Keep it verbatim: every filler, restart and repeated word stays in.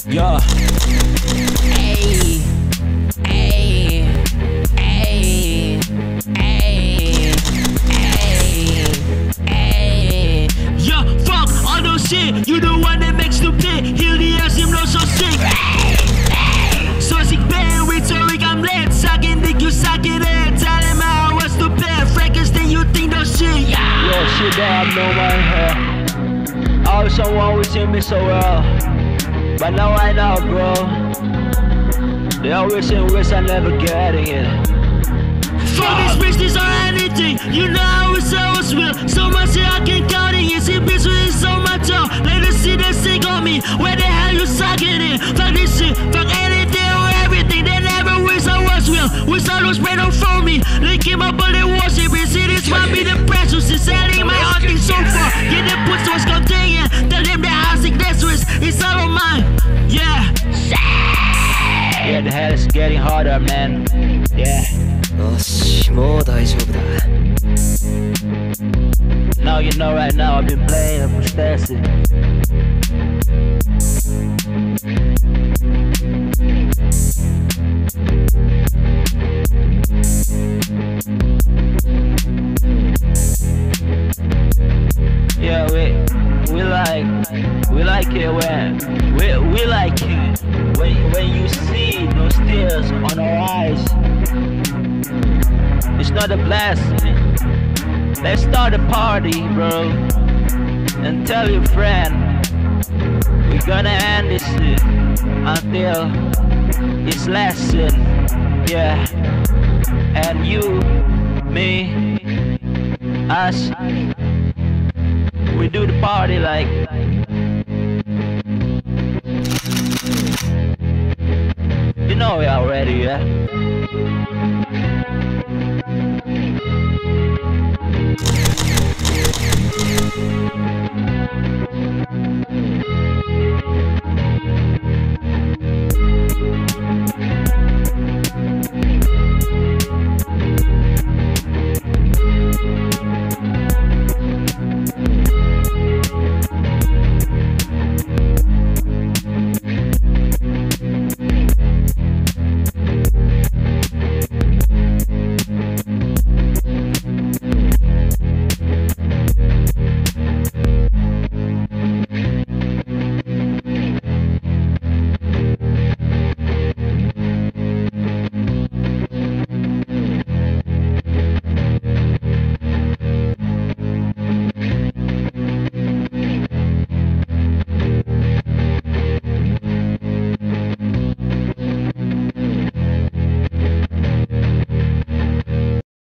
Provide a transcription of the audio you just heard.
Yeah. Ayy, ayy, ayy, ayy, ayy, ayy. Yeah, fuck all those shit. You the one that makes the pit. Heal the ass, him not so sick. So sick, bad rhetoric, I'm lit. Sucking dick, you suck it in. Tell him how I was stupid. Frankest thing you think those shit. Yeah. Yo, shit that I've known right here. I was someone who seen me so well. But now I know, bro. They always say wish I never getting it. Fuck this business or anything. You know how it's always real. So much shit I can't count it. You see bitch with so much on. Let us see that sick on me. Where the hell you sucking it? Fuck this shit. Fuck anything or everything. They never wish I was real. Wish I was spread on for me. They keep my bullet worship. You see this might be the pressure. She's selling my heart thing so far. Get the push was continuing. Tell them that I sick that's risk. It's all on mine. Yeah. Yeah, the hell is getting harder, man. Yeah. よし、もう大丈夫だ。 Now you know right now I've been playing a Proxtacy. Yeah, we we like we like it when we we like it when when you see those tears on our eyes. It's not a blessing. Let's start a party, bro, and tell your friend we're gonna end this shit until it's lesson. Yeah, and you, me, us, we do the party like. You know we already, yeah.